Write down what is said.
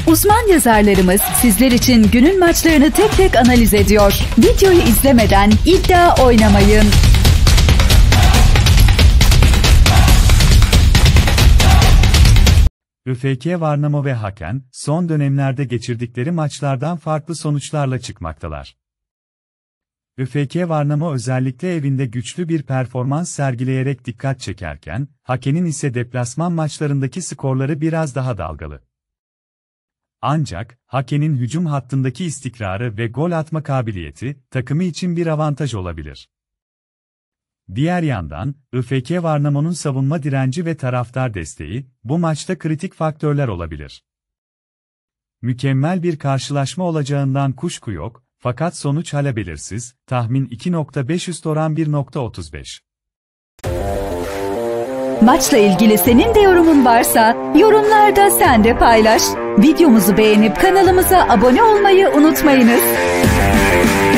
Uzman yazarlarımız sizler için günün maçlarını tek tek analiz ediyor. Videoyu izlemeden iddia oynamayın. ÜFK Varnamo ve Haken, son dönemlerde geçirdikleri maçlardan farklı sonuçlarla çıkmaktalar. ÜFK Varnamo özellikle evinde güçlü bir performans sergileyerek dikkat çekerken, Haken'in ise deplasman maçlarındaki skorları biraz daha dalgalı. Ancak, Haken'in hücum hattındaki istikrarı ve gol atma kabiliyeti, takımı için bir avantaj olabilir. Diğer yandan, ÜFK Varnamo'nun savunma direnci ve taraftar desteği, bu maçta kritik faktörler olabilir. Mükemmel bir karşılaşma olacağından kuşku yok, fakat sonuç hala belirsiz, tahmin 2.5 üst oran 1.35. Maçla ilgili senin de yorumun varsa, yorumlarda sen de paylaş. Videomuzu beğenip kanalımıza abone olmayı unutmayınız.